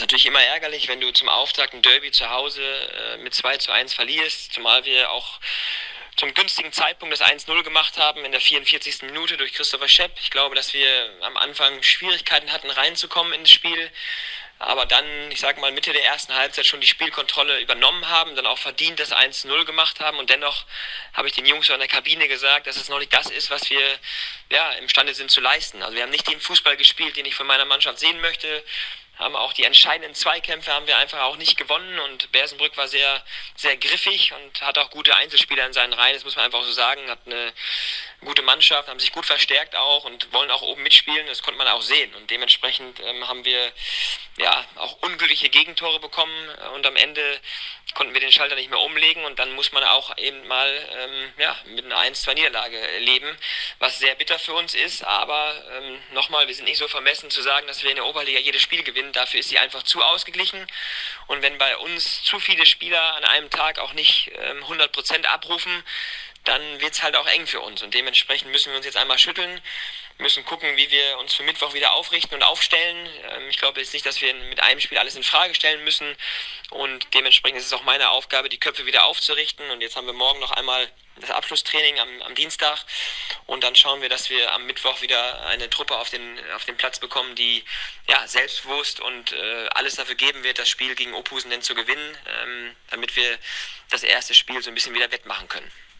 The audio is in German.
ist natürlich immer ärgerlich, wenn du zum Auftakt ein Derby zu Hause mit 2:1 verlierst, zumal wir auch zum günstigen Zeitpunkt das 1:0 gemacht haben in der 44. Minute durch Christopher Schepp. Ich glaube, dass wir am Anfang Schwierigkeiten hatten, reinzukommen ins Spiel, aber dann, ich sage mal, Mitte der ersten Halbzeit schon die Spielkontrolle übernommen haben, dann auch verdient das 1:0 gemacht haben und dennoch habe ich den Jungs in der Kabine gesagt, dass es noch nicht das ist, was wir ja, imstande sind zu leisten. Also wir haben nicht den Fußball gespielt, den ich von meiner Mannschaft sehen möchte, haben auch die entscheidenden Zweikämpfe haben wir einfach auch nicht gewonnen und Bersenbrück war sehr, sehr griffig und hat auch gute Einzelspieler in seinen Reihen, das muss man einfach so sagen, hat eine gute Mannschaft, haben sich gut verstärkt auch und wollen auch oben mitspielen, das konnte man auch sehen und dementsprechend haben wir ja auch unglückliche Gegentore bekommen und am Ende konnten wir den Schalter nicht mehr umlegen und dann muss man auch eben mal ja, mit einer 1:2 Niederlage leben, was sehr bitter für uns ist, aber nochmal, wir sind nicht so vermessen zu sagen, dass wir in der Oberliga jedes Spiel gewinnen, dafür ist sie einfach zu ausgeglichen und wenn bei uns zu viele Spieler an einem Tag auch nicht 100% abrufen, dann wird es halt auch eng für uns und dementsprechend müssen wir uns jetzt einmal schütteln, müssen gucken, wie wir uns für Mittwoch wieder aufrichten und aufstellen. Ich glaube jetzt nicht, dass wir mit einem Spiel alles in Frage stellen müssen und dementsprechend ist es auch meine Aufgabe, die Köpfe wieder aufzurichten und jetzt haben wir morgen noch einmal das Abschlusstraining am Dienstag und dann schauen wir, dass wir am Mittwoch wieder eine Truppe auf den Platz bekommen, die ja, selbstbewusst und alles dafür geben wird, das Spiel gegen Ophusen denn zu gewinnen, damit wir das erste Spiel so ein bisschen wieder wettmachen können.